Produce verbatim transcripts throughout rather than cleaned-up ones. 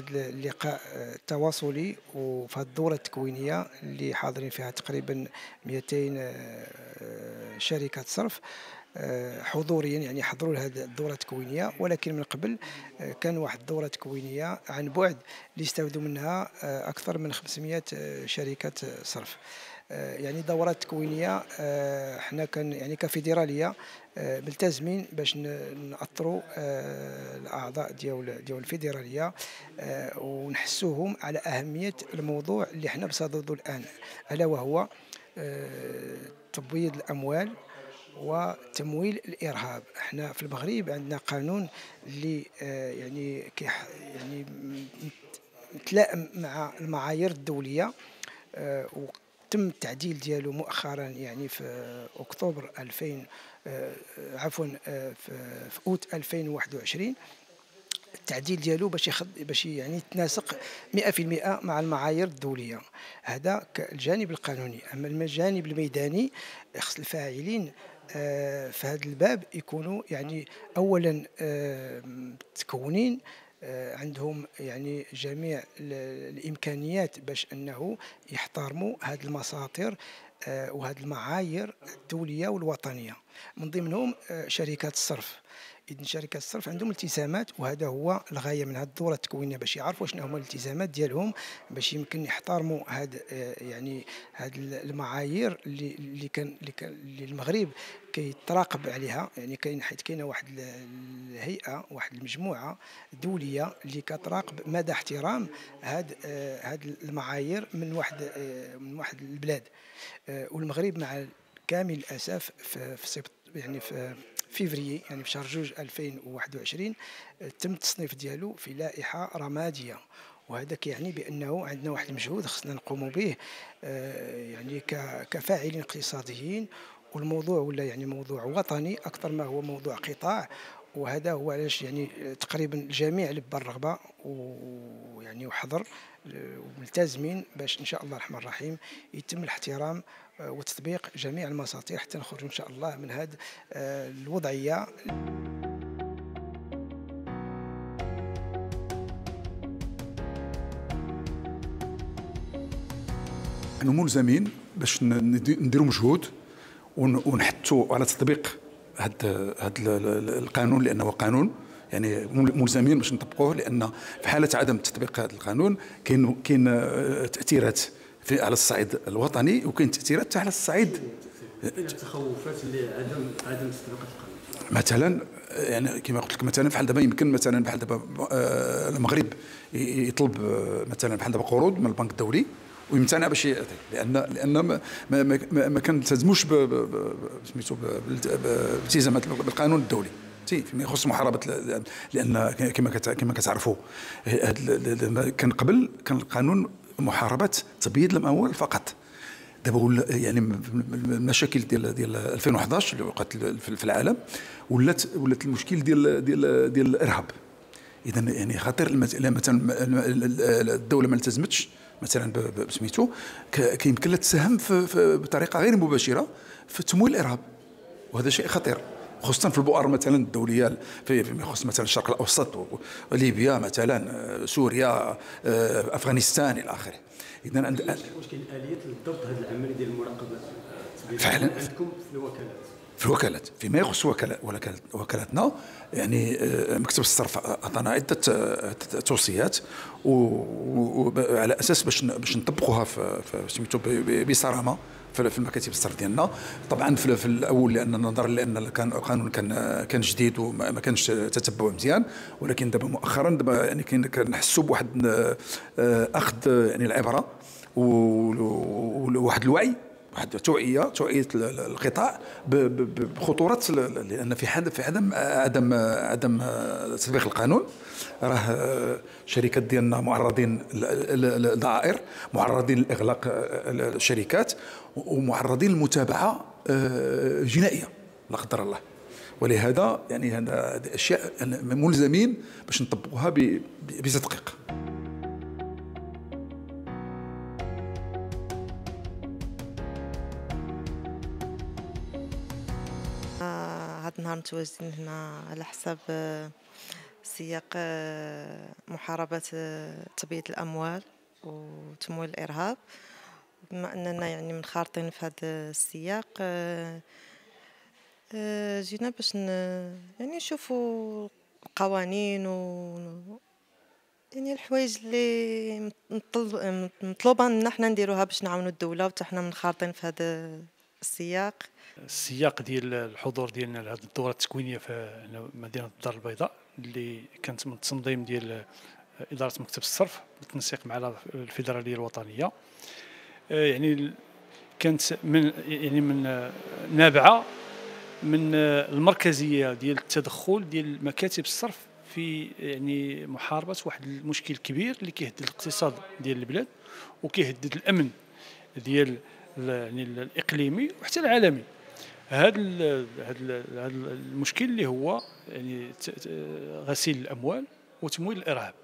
هذا اللقاء التواصلي وفي هذه الدورة التكوينية اللي حاضرين فيها تقريبا مئتين شركة صرف حضوريا، يعني حضروا لهذه الدورة التكوينية. ولكن من قبل كان واحد الدورة تكوينية عن بعد اللي استفادوا منها أكثر من خمسمئة شركة صرف. يعني دورات تكوينيه احنا كان يعني كفيدراليه ملتزمين باش ناثروا الاعضاء ديال ديال الفيدراليه ونحسوهم على اهميه الموضوع اللي احنا بصدده الان، الا وهو تبويض الاموال وتمويل الارهاب. احنا في المغرب عندنا قانون اللي يعني يعني متلائم مع المعايير الدوليه، تم التعديل ديالو مؤخرا يعني في اكتوبر ألفين عفوا في اوت ألفين وواحد وعشرين. التعديل ديالو باش يخد باش يعني يتناسق مئة بالمئة مع المعايير الدوليه. هذا الجانب القانوني. اما الجانب الميداني خص الفاعلين في هذا الباب يكونوا يعني اولا متكونين عندهم يعني جميع الامكانيات باش انه يحترموا هذه المساطر وهذه المعايير الدوليه والوطنيه، من ضمنهم شركات الصرف. إذن شركات الصرف عندهم التزامات، وهذا هو الغايه من هذه الدوره التكوينيه باش يعرفوا شنو هما الالتزامات ديالهم باش يمكن يحترموا هذا يعني هذه المعايير اللي اللي كان اللي, كان اللي المغرب كيتراقب عليها. يعني كاين حيت كاينه واحد الهيئه واحد المجموعه دوليه اللي كتراقب مدى احترام هذه هذه المعايير من واحد من واحد البلاد. والمغرب مع كامل الاسف في في يعني في فيفري يعني في شهر جوج ألفين وواحد وعشرين تم التصنيف ديالو في لائحه رماديه، وهذا كيعني بانه عندنا واحد المجهود خصنا نقوموا به يعني كفاعلين اقتصاديين، والموضوع ولا يعني موضوع وطني اكثر ما هو موضوع قطاع. وهذا هو علاش يعني تقريبا الجميع لبى الرغبه ويعني وحضر وملتزمين باش ان شاء الله الرحمن الرحيم يتم الاحترام وتطبيق جميع المساطير حتى نخرجوا ان شاء الله من هذه الوضعيه. نحن ملزمين باش نديروا مجهود ونحثوا على تطبيق هذا هذا القانون، لانه قانون يعني ملزمين باش نطبقوه، لان في حاله عدم تطبيق هذا القانون كاين كاين تاثيرات في على الصعيد الوطني وكاين تاثيرات على الصعيد التخوفات اللي عدم عدم تطبيق القانون. مثلا يعني كما قلت لك مثلا بحال دابا يمكن مثلا بحال دابا المغرب يطلب مثلا بحال دابا قروض من البنك الدولي ويمتنع باش يعطي، لان لان ما ما, ما, ما كنلتزموش سميتو بالتزامات بالقانون الدولي فيما يخص محاربه، لان كما كما كتعرفوا كان قبل كان القانون محاربه تبييض الاموال فقط. دابا يعني المشاكل ديال ديال ألفين وأحد عشر اللي وقعت في العالم ولات ولات المشكل ديال ديال ديال الارهاب. اذا يعني خطير مثلا الدوله ما التزمتش مثلا بسميتو كيمكن لها تساهم بطريقه غير مباشره في تمويل الارهاب، وهذا شيء خطير خصوصا في البؤر مثلا الدوليه فيما يخص مثلا الشرق الاوسط وليبيا مثلا سوريا افغانستان الى اخره. اذا عند واش كاين اليات للضبط هذه العمليه ديال المراقبه فعلا عندكم في الوكالات؟ في الوكالات فيما يخص وكالاتنا يعني مكتب الصرف اعطانا عده توصيات وعلى اساس باش باش نطبقوها في سميتو بصرامه في المكاتب الصرف ديالنا. طبعا في الاول لان نظرا لان كان القانون كان كان جديد وما كانش تتبع مزيان، ولكن دابا مؤخرا دابا يعني كنحسوا بواحد اخذ يعني العبره وواحد الوعي واحد توعيه توعيه القطاع بخطوره، لان في حال في عدم عدم عدم تطبيق القانون راه شركات ديالنا معرضين للضرائر، معرضين لاغلاق الشركات، ومعرضين للمتابعه جنائيه لا قدر الله. ولهذا يعني هذه اشياء ملزمين باش نطبقوها بتدقيق. هاد النهار متواجدين هنا على حساب سياق آه، محاربة آه، تبييض الأموال وتمويل الإرهاب. بما أننا يعني منخرطين في هذا السياق، آه، آه، جينا باش ن... يعني نشوفوا القوانين و يعني الحوايج اللي مطل- مطلوبة لنا حنا نديروها باش نعاونوا الدولة، وحتى حنا منخرطين في هذا السياق. السياق ديال الحضور ديالنا لهذه الدوره التكوينيه في هنا مدينه الدار البيضاء، اللي كانت من التنظيم ديال اداره مكتب الصرف بالتنسيق مع الفيدراليه الوطنيه. آه، يعني ال- كانت من يعني من آه، نابعه من آه، المركزيه ديال التدخل ديال مكاتب الصرف في يعني محاربه واحد المشكل كبير اللي كيهدد الاقتصاد ديال البلاد وكيهدد الامن ديال ال- يعني الاقليمي وحتى العالمي. هذا هذا المشكل اللي هو يعني ت- ت- غسيل الاموال وتمويل الارهاب.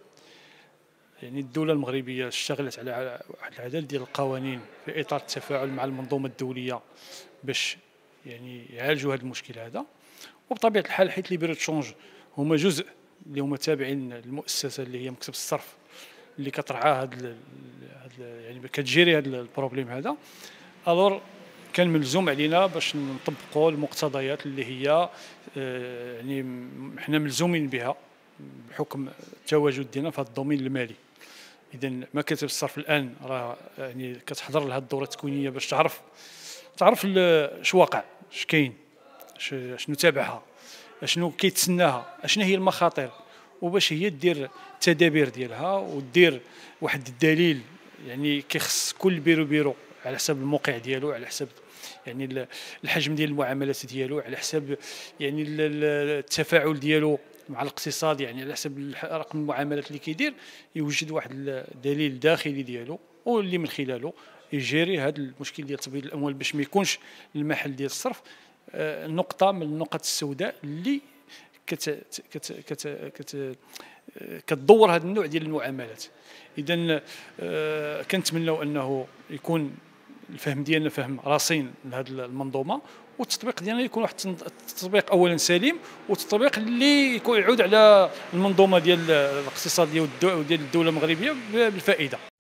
يعني الدوله المغربيه اشتغلت على واحد العدد ديال القوانين في اطار التفاعل مع المنظومه الدوليه باش يعني يعالجوا هذا المشكل هذا. وبطبيعه الحال حيت لي بيرو تشونج هما جزء اللي هما تابعين للمؤسسه اللي هي مكتب الصرف اللي كترعى هذا يعني كتجيري هذا البروبليم هذا، الور كان ملزوم علينا باش نطبقوا المقتضيات اللي هي آه، يعني م- حنا ملزومين بها بحكم التواجد ديالنا في هذا الدومين المالي. اذا مكاتب الصرف الان راه يعني كتحضر لهذه الدوره التكوينيه باش تعرف تعرف ال- اش واقع، اش كاين، اش- شنو تابعها، شنو كيتسناها، اشنا هي المخاطر، وباش هي دير التدابير ديالها ودير واحد الدليل يعني كيخص كل بيرو بيرو على حسب الموقع ديالو، على حسب يعني ال- الحجم ديال المعاملات ديالو، على حسب يعني ال- ال- التفاعل ديالو مع الاقتصاد، يعني على حسب الح- رقم المعاملات اللي كيدير، يوجد واحد الدليل داخلي ديالو واللي من خلاله يجيري هذا المشكل ديال تبييض الاموال باش ما يكونش المحل ديال الصرف آه، نقطه من النقط السوداء اللي كت كت كت كت كتدور هذا النوع ديال المعاملات. اذا آه، كنتمنوا انه يكون الفهم ديالنا فهم رصين لهذه المنظومه، والتطبيق ديالنا يكون واحد التطبيق اولا سليم، والتطبيق اللي يكون يعود على المنظومه ديال الاقتصاد ديال الدوله المغربيه بالفائده.